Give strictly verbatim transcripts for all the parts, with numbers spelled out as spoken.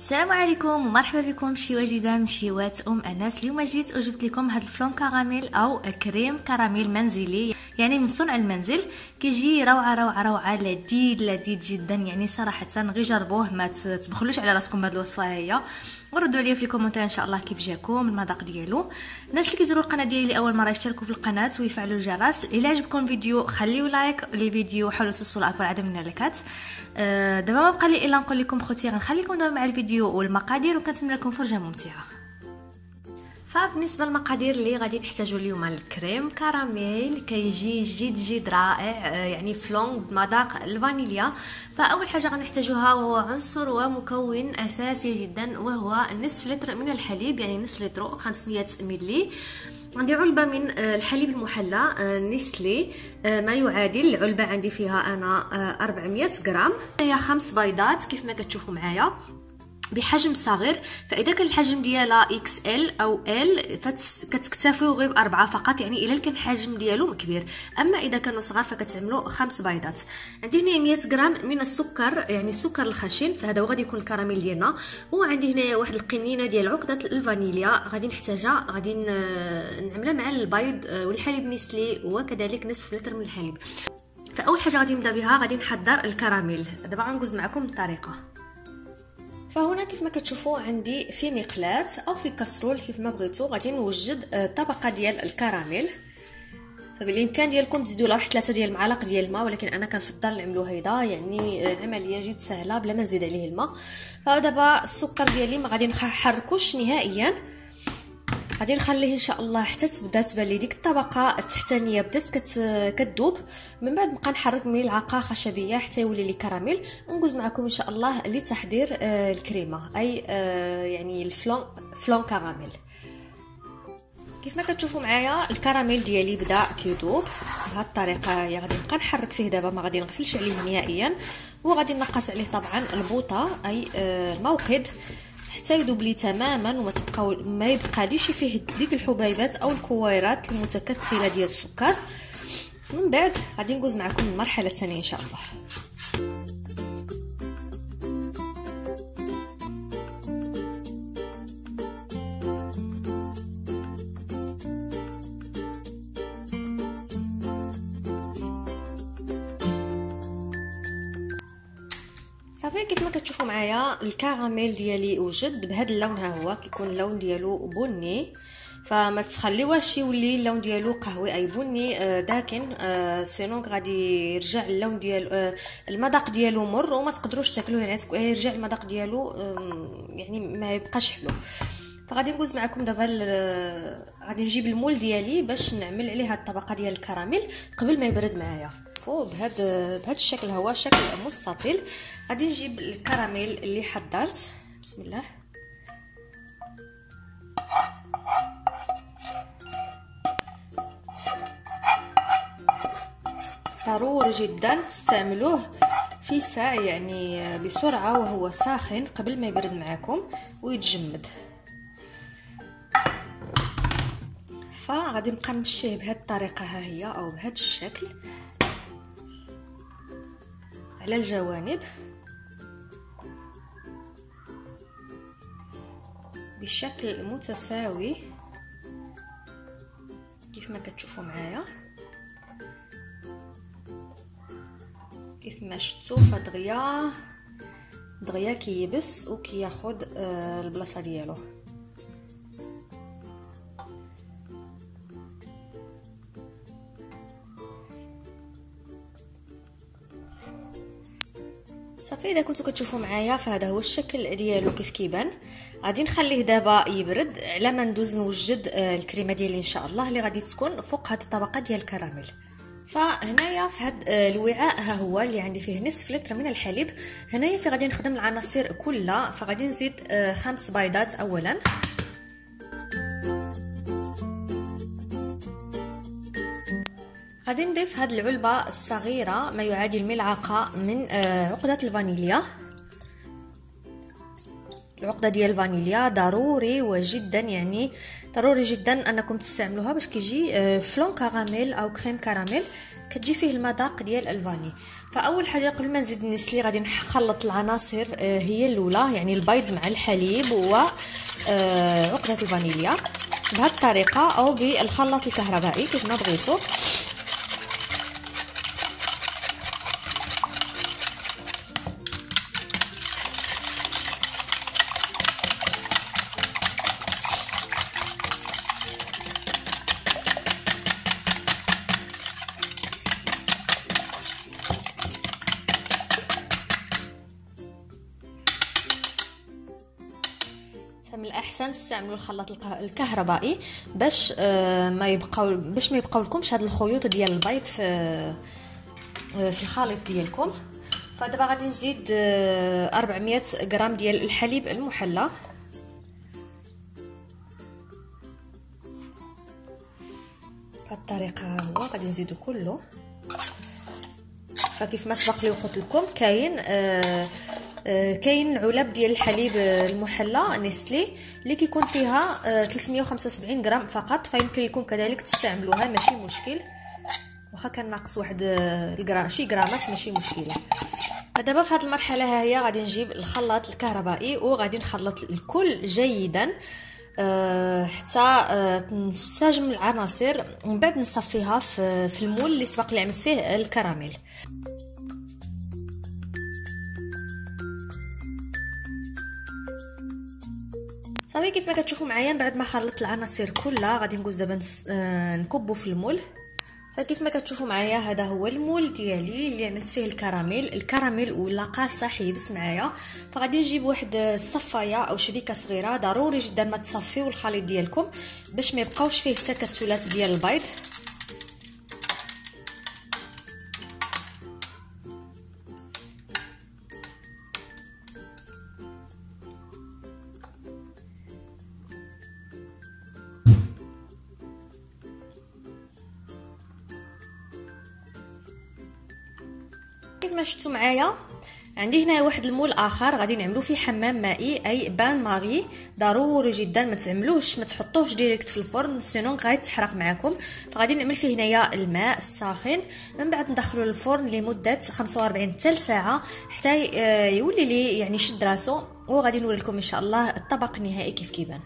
السلام عليكم ومرحبا بكم بشيوه جديده من شيوات ام انس. اليوم جيت وجبت لكم هذا الفلون كراميل او كريم كراميل منزلي، يعني من صنع المنزل. كيجي روعه روعه روعه، لذيذ لذيذ جدا، يعني صراحه غير جربوه ما تبخلوش على راسكم بهذه الوصفه هي، وردوا عليا في الكومنتات ان شاء الله كيف جاكم المذاق ديالو. الناس اللي كيزوروا القناه ديالي لاول مره يشتركوا في القناه ويفعلوا الجرس. الا عجبكم الفيديو خليو لايك للفيديو وحاولوا توصلوا اكبر عدد من اللايكات. أه دابا ما بقى لي الا نقول لكم خوتي غنخليكم دابا مع الفيديو والمقادير، وكنتمنى لكم فرجه ممتعه. فبالنسبه للمقادير اللي غادي نحتاجوا اليوم الكريم كراميل، كيجي جد جد رائع، يعني فلون بمذاق الفانيليا. فاول حاجه غنحتاجوها وهو عنصر ومكون اساسي جدا، وهو نصف لتر من الحليب، يعني نصف لتر خمسمية ملي. عندي علبه من الحليب المحلى نيسلي، ما يعادل العلبه عندي فيها انا أربعمية غرام. هي خمس بيضات كيف ما كتشوفوا معايا بحجم صغير، فاذا كان الحجم ديالها اكس ال او ال فكتكتفيو غير باربعه فقط، يعني الا كان الحجم ديالو كبير. اما اذا كانوا صغار فكتعملوا خمس بيضات. عندي هنا مية غرام من السكر، يعني السكر الخشن، فهذا هو غادي يكون الكراميل ديالنا. وعندي هنا واحد القنينه ديال عقده الفانيليا غادي نحتاجها، غادي نعملها مع البيض والحليب نيسلي، وكذلك نصف لتر من الحليب. فاول حاجه غادي نبدا بها غادي نحضر الكراميل. دابا غنجوز معكم الطريقه. فهنا كيف ما كتشوفوا عندي في مقلاة او في كسرول كيف ما بغيتوا غادي نوجد طبقه ديال الكراميل. فبالامكان ديالكم تزيدوا لها واحد ثلاثه ديال المعالق ديال الماء، ولكن انا كنفضل نعملو هيدا، يعني العمليه جد سهله بلا ما نزيد عليه الماء. فدابا السكر ديالي ما غادي نحركوش نهائيا، غادي نخليه ان شاء الله حتى تبدا تبان لي ديك الطبقه التحتانيه بدات كتذوب. من بعد نبقى نحرك ملعقه خشبيه حتى يولي لي كراميل، ونجوز معكم ان شاء الله لتحضير الكريمه، اي يعني الفلون فلون كراميل. كيف ما كتشوفوا معايا الكراميل ديالي بدا كيذوب بهذه الطريقه هي. غادي نبقى نحرك فيه دابا، ما غادي نغفلش عليه نهائيا، وغادي نقص عليه طبعا البوطه اي الموقد حتى يذوب لي تماما، وما تبقاو ما يبقاليش فيه ديك الحبيبات او الكويرات المتكتله ديال السكر. من بعد غادي ندوز معكم المرحله الثانيه ان شاء الله. صافي كيف ما كتشوفوا معايا الكراميل ديالي وجد بهذا اللون، ها هو كيكون اللون ديالو بني، فما تخليوهش يولي اللون ديالو قهوي اي بني داكن، سينو غادي يرجع اللون ديال المذاق ديالو مر وما تقدروش تاكلوه، يعني يرجع المذاق ديالو يعني ما يبقاش حلو. فغادي ندوز معكم دابا، غادي نجيب المول ديالي باش نعمل عليه هاد الطبقه ديال الكراميل قبل ما يبرد معايا. بهذا بهذا الشكل هو شكل مستطيل. غادي نجيب الكراميل اللي حضرت، بسم الله. ضروري جدا تستعملوه في ساعة، يعني بسرعة وهو ساخن قبل ما يبرد معاكم ويتجمد. فغادي نبقى نمشيه بهذه الطريقة ها هي، او بهذا الشكل على الجوانب بشكل متساوي كيف ما كتشوفوا معايا. كيف ما شفتوا فدغيا دغيا كيبس وكياخد آه البلاصه ديالو. صافي اذا كنتو كتشوفوا معايا فهذا هو الشكل ديالو كيف كيبان. غادي نخليه دابا يبرد على ما ندوز نوجد الكريمه ديالي ان شاء الله اللي غادي تكون فوق هذه الطبقه ديال الكراميل. فهنايا في هذا الوعاء ها هو اللي عندي فيه نصف لتر من الحليب. هنايا في غادي نخدم العناصر كلها، فغادي نزيد خمس بيضات اولا، غادي نضيف هاد العلبه الصغيره ما يعادل ملعقه من عقده الفانيليا. العقده ديال الفانيليا ضروري وجدا، يعني ضروري جدا انكم تستعملوها باش كيجي فلون كراميل او كريم كراميل كتجي فيه المذاق ديال الفاني. فاول حاجه قبل ما نزيد النسلي غادي نخلط العناصر، هي الاولى يعني البيض مع الحليب وعقده الفانيليا بهذه الطريقه او بالخلاط الكهربائي كيف ما بغيتو. فمن الاحسن تستعملوا الخلاط الكهربائي باش ما يبقاو باش ما يبقاو لكمش هاد الخيوط ديال البيض في في الخليط ديالكم. فدابا غادي نزيد أربعمية غرام ديال الحليب المحلى، بهاد الطريقه هو غادي نزيدو كله. فكيف ما سبق لي وقلت لكم كاين آه كاين علب ديال الحليب المحلى نيستلي اللي كيكون فيها ثلاثمية وخمسة وسبعين غرام فقط، فيمكن لكم كذلك تستعملوها ماشي مشكل، واخا كان ناقص واحد الغرام شي غرامات ماشي مشكله. دابا في هذه المرحله ها هي غادي نجيب الخلاط الكهربائي وغادي نخلط الكل جيدا أه حتى أه تنسجم العناصر، ومن بعد نصفيها في, في المول اللي سبق لي عملت فيه الكراميل. صافي كيف ما كتشوفوا معايا بعد ما خلطت العناصر كلها غادي ندوز دابا نكبو في المول. فكيف ما كتشوفوا معايا هذا هو المول ديالي اللي عملت فيه الكراميل. الكراميل ولا قاصه حيبس معايا، فغادي نجيب واحد الصفايه او شبيكه صغيره، ضروري جدا ما تصفيو الخليط ديالكم باش ما يبقاوش فيه تكتلات ديال البيض. كيف ما شفتوا معايا عندي هنا واحد المول اخر غادي نعملو فيه حمام مائي اي بان ماري. ضروري جدا ما تعملوش ما تحطوش ديريكت في الفرن سينون غيتحرق معكم. فغادي نعمل فيه هنايا الماء الساخن، من بعد ندخلو للفرن لمده خمسة وأربعين حتى لساعه حتى يولي لي يعني شد راسو، وغادي نوري لكم ان شاء الله الطبق النهائي كيف كيبان.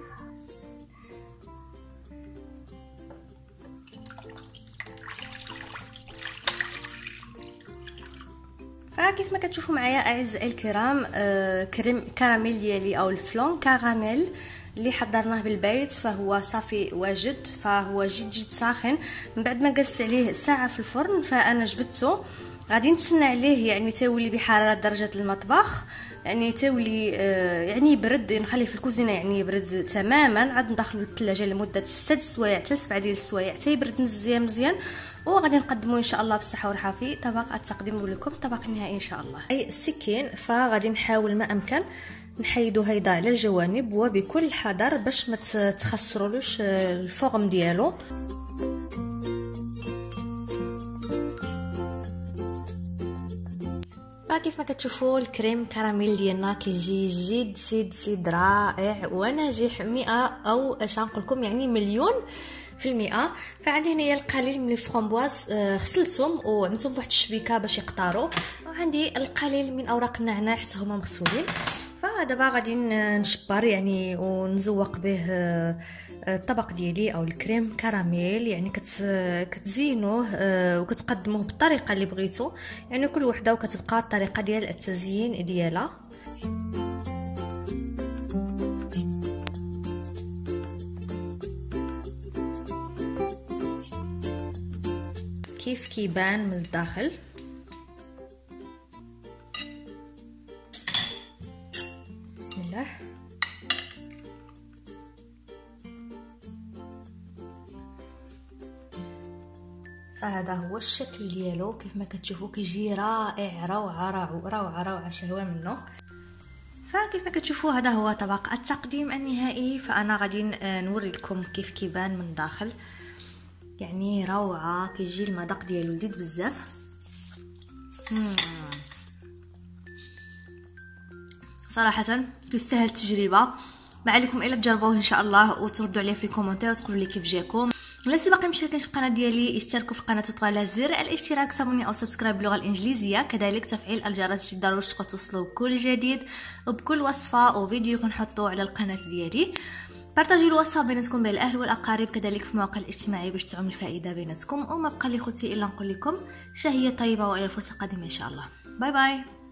فكيف ما كتشوفوا معايا اعزائي الكرام آه كريم كراميل ديالي او الفلون كراميل اللي حضرناه بالبيت فهو صافي واجد، فهو جد جد ساخن. من بعد ما جلست عليه ساعه في الفرن فانا جبدته، غادي نتسنى عليه يعني تولي بحراره درجه المطبخ، يعني تولي آه يعني يبرد، نخليه في الكوزينه يعني يبرد تماما، عاد ندخلو للثلاجه لمده ستة سوايع حتى سبعة ديال السوايع حتى يبرد مزيان مزيان، وغادي نقدمو ان شاء الله بالصحه والراحه في طبق التقديم لكم الطبق النهائي ان شاء الله. اي السكين فغادي نحاول ما امكن نحيدو هيدا على الجوانب وبكل حذر باش ما تخسرولوش الفورم ديالو. كيف ما كتشوفوا الكريم كراميل ديالنا كيجي جد جد جد رائع وناجح مئة او اش نقول لكم يعني مليون في المئة. فعندي هنايا القليل من الفرامبواز غسلتهم وعملتهم في واحد الشبيكه باش يقطروا، وعندي القليل من اوراق النعناع حتى هما مغسولين. فدابا غادي نشبر يعني ونزوق به الطبق ديالي او الكريم كراميل، يعني كتزينوه وكتقدموه بالطريقه اللي بغيتو، يعني كل وحده وكتبقى الطريقه ديال التزيين ديالها. كيف كيبان من الداخل. بسم الله. فهذا هو الشكل ديالو كيف ما كتشوفوا كيجي رائع روعه روعه روعه شهوه منه. فكيف ما كتشوفوا هذا هو طبق التقديم النهائي. فانا غادي نوري لكم كيف كيبان من الداخل، يعني روعه كيجي المذاق ديالو لذيذ بزاف. صراحه تستاهل التجربه. ما عليكم الا تجربوه ان شاء الله وتردوا عليه في الكومنتات وتقولوا لي كيف جاكم. الناس اللي باقي مشتركين في القناه ديالي يشتركوا في القناه وتضغطوا على زر الاشتراك صابوني او سبسكرايب باللغه الانجليزيه، كذلك تفعيل الجرس جدا ضروري باش توصلوا بكل جديد وبكل وصفه وفيديو كنحطوه على القناه ديالي. بارطاجيو الوصفه بيناتكم بين الاهل والاقارب، كذلك في المواقع الاجتماعيه باش تعم الفائده بيناتكم. وما بقى لي خوتي الا نقول لكم شهيه طيبه والى فرصه قادمه ان شاء الله. باي باي.